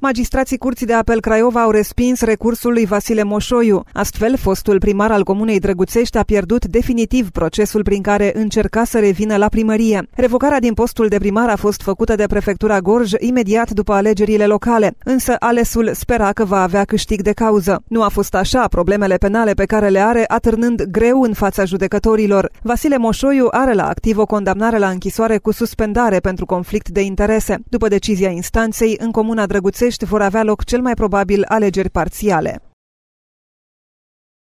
Magistrații Curții de Apel Craiova au respins recursul lui Vasile Moșoiu. Astfel, fostul primar al comunei Drăguțești a pierdut definitiv procesul prin care încerca să revină la primărie. Revocarea din postul de primar a fost făcută de Prefectura Gorj imediat după alegerile locale, însă alesul spera că va avea câștig de cauză. Nu a fost așa, problemele penale pe care le are atârnând greu în fața judecătorilor. Vasile Moșoiu are la activ o condamnare la închisoare cu suspendare pentru conflict de interese. După decizia instanței, în comuna Drăguțești vor avea loc cel mai probabil alegeri parțiale.